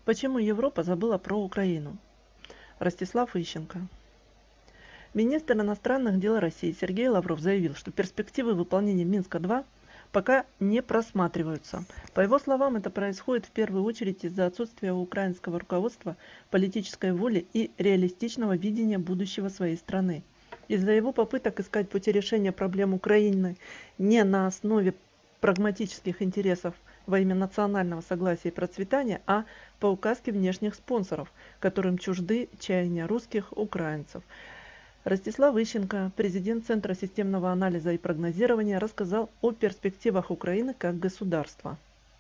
Почему Европа забыла про Украину? Ростислав Ищенко. Министр иностранных дел России Сергей Лавров заявил, что перспективы выполнения Минска-2 пока не просматриваются. По его словам, это происходит в первую очередь из-за отсутствия у украинского руководства политической воли и реалистичного видения будущего своей страны. Из-за его попыток искать пути решения проблем Украины не на основе прагматических интересов во имя национального согласия и процветания, а по указке внешних спонсоров, которым чужды чаяния русских украинцев. Ростислав Ищенко, президент Центра системного анализа и прогнозирования, рассказал о перспективах Украины как государства.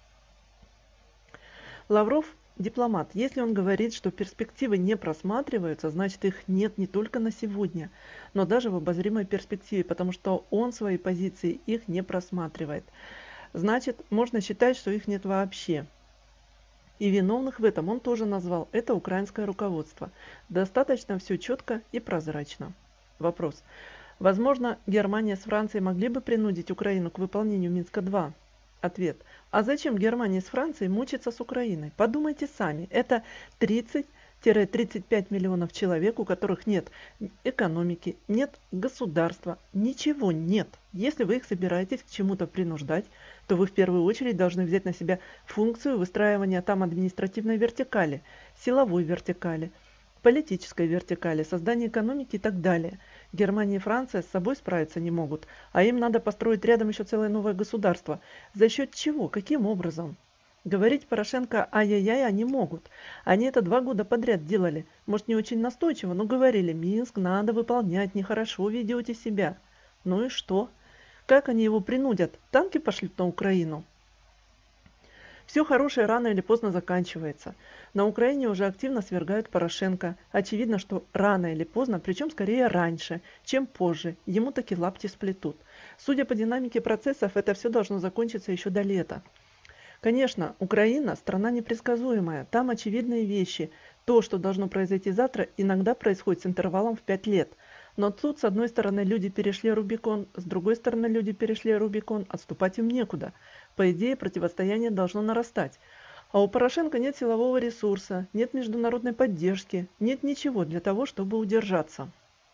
Лавров – дипломат. Если он говорит, что перспективы не просматриваются, значит их нет не только на сегодня, но даже в обозримой перспективе, потому что он свои позиции их не просматривает. Значит, можно считать, что их нет вообще. И виновных в этом он тоже назвал. Это украинское руководство. Достаточно все четко и прозрачно. Вопрос. Возможно, Германия с Францией могли бы принудить Украину к выполнению Минска-2? Ответ. А зачем Германии с Францией мучиться с Украиной? Подумайте сами. Это 30-35 миллионов человек, у которых нет экономики, нет государства, ничего нет. Если вы их собираетесь к чему-то принуждать, то вы в первую очередь должны взять на себя функцию выстраивания там административной вертикали, силовой вертикали, политической вертикали, создания экономики и так далее. Германия и Франция с собой справиться не могут, а им надо построить рядом еще целое новое государство. За счет чего? Каким образом? Говорить Порошенко ай-яй-яй они могут. Они это 2 года подряд делали. Может, не очень настойчиво, но говорили: Минск надо выполнять, нехорошо ведете себя. Ну и что? Как они его принудят? Танки пошлют на Украину? Все хорошее рано или поздно заканчивается. На Украине уже активно свергают Порошенко. Очевидно, что рано или поздно, причем скорее раньше, чем позже, ему таки лапти сплетут. Судя по динамике процессов, это все должно закончиться еще до лета. Конечно, Украина – страна непредсказуемая. Там очевидные вещи. То, что должно произойти завтра, иногда происходит с интервалом в 5 лет. Но тут, с одной стороны, люди перешли Рубикон, с другой стороны, люди перешли Рубикон, отступать им некуда. По идее, противостояние должно нарастать. А у Порошенко нет силового ресурса, нет международной поддержки, нет ничего для того, чтобы удержаться.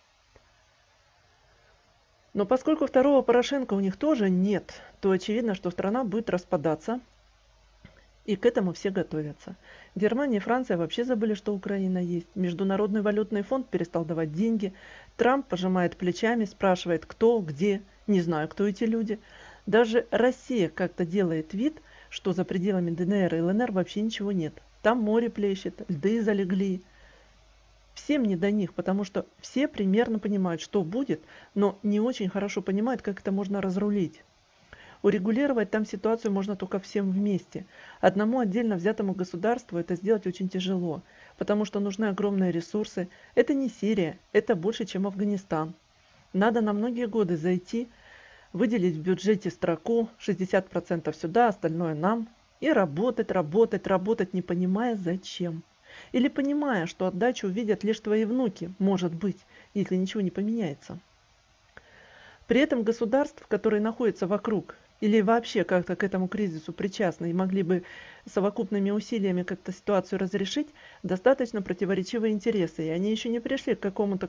Но поскольку второго Порошенко у них тоже нет, то очевидно, что страна будет распадаться, и к этому все готовятся. Германия и Франция вообще забыли, что Украина есть. Международный валютный фонд перестал давать деньги. Трамп пожимает плечами, спрашивает, кто, где. Не знаю, кто эти люди. Даже Россия как-то делает вид, что за пределами ДНР и ЛНР вообще ничего нет. Там море плещет, льды залегли. Всем не до них, потому что все примерно понимают, что будет, но не очень хорошо понимают, как это можно разрулить. Урегулировать там ситуацию можно только всем вместе. Одному отдельно взятому государству это сделать очень тяжело, потому что нужны огромные ресурсы. Это не Сирия, это больше, чем Афганистан. Надо на многие годы зайти, выделить в бюджете строку 60% сюда, остальное нам, и работать, работать, работать, не понимая зачем. Или понимая, что отдачу увидят лишь твои внуки, может быть, если ничего не поменяется. При этом государств, которые находятся вокруг, или вообще как-то к этому кризису причастны и могли бы совокупными усилиями как-то ситуацию разрешить, достаточно противоречивые интересы, и они еще не пришли к какому-то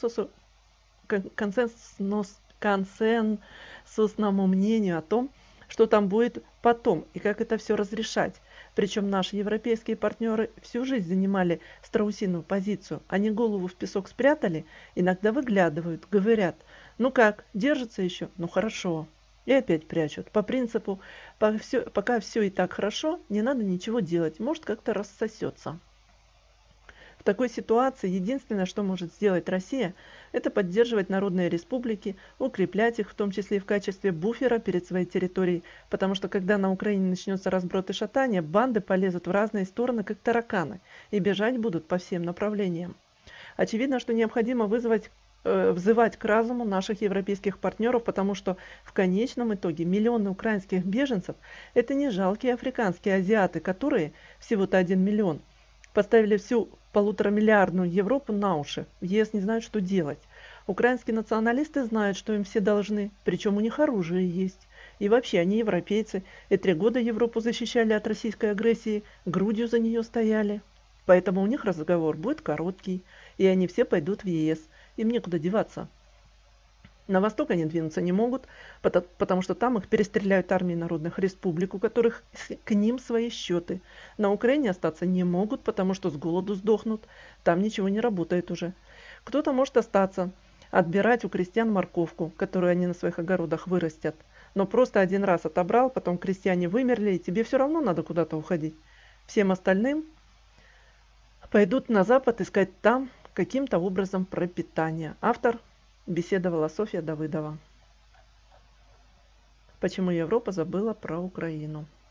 консенсусному мнению о том, что там будет потом и как это все разрешать. Причем наши европейские партнеры всю жизнь занимали страусиную позицию. Они голову в песок спрятали, иногда выглядывают, говорят: ну как, держится еще? Ну хорошо. И опять прячут. По принципу, пока все и так хорошо, не надо ничего делать, может как-то рассосется. В такой ситуации единственное, что может сделать Россия, это поддерживать народные республики, укреплять их, в том числе и в качестве буфера перед своей территорией, потому что когда на Украине начнется разброд и шатание, банды полезут в разные стороны, как тараканы, и бежать будут по всем направлениям. Очевидно, что необходимо взывать к разуму наших европейских партнеров, потому что в конечном итоге миллионы украинских беженцев – это не жалкие африканские азиаты, которые, всего-то 1 миллион, поставили всю 1,5-миллиардную Европу на уши. В ЕС не знают, что делать. Украинские националисты знают, что им все должны, причем у них оружие есть. И вообще, они европейцы, и 3 года Европу защищали от российской агрессии, грудью за нее стояли. Поэтому у них разговор будет короткий, и они все пойдут в ЕС. Им некуда деваться. На восток они двинуться не могут, потому что там их перестреляют армии народных республик, у которых к ним свои счеты. На Украине остаться не могут, потому что с голоду сдохнут. Там ничего не работает уже. Кто-то может остаться, отбирать у крестьян морковку, которую они на своих огородах вырастят. Но просто один раз отобрал, потом крестьяне вымерли, и тебе все равно надо куда-то уходить. Всем остальным пойдут на Запад искать там каким-то образом пропитание. Автор беседовала Софья Давыдова. Почему Европа забыла про Украину?